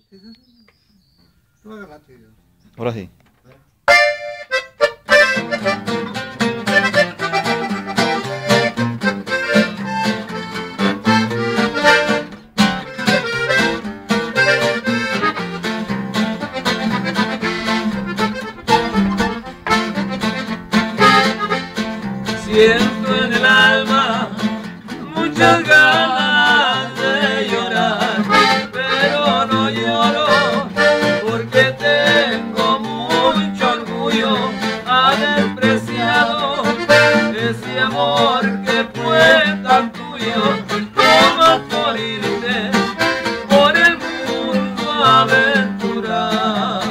Tú agarraste yo. Ahora sí. Siento en el alma muchas ganas de llorar, pero no lloro porque tengo mucho orgullo. Ha despreciado ese amor que fue tan tuyo. Como por irte por el mundo a aventurar.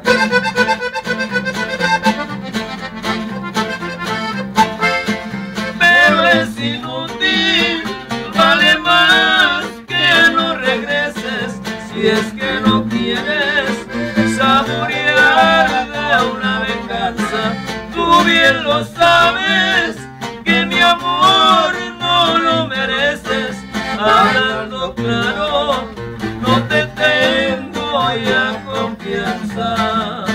Es inútil, vale más que no regreses si es que no quieres saborear de una venganza. Tú bien lo sabes que mi amor no lo mereces. Hablando claro, no te tengo ya confianza.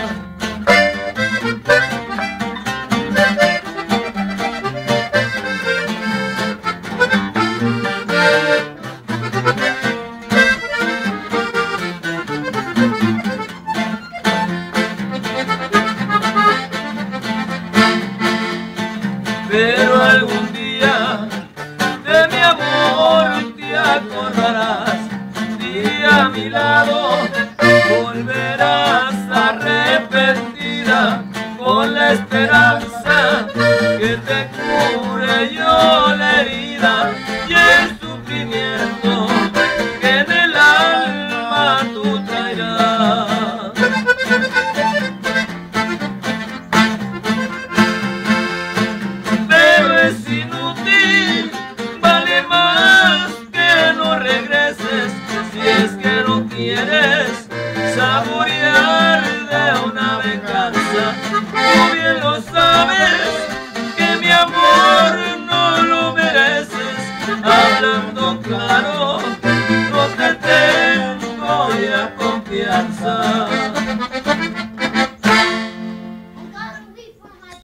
Pero algún día de mi amor te acordarás y a mi lado volverás arrepentida con la esperanza que te cure yo la herida y el sufrimiento que en el alma tú traerás. Es inútil, vale más que no regreses si es que no quieres saborear de una venganza. Tú bien lo sabes que mi amor no lo mereces. Hablando claro, no te tengo ya confianza.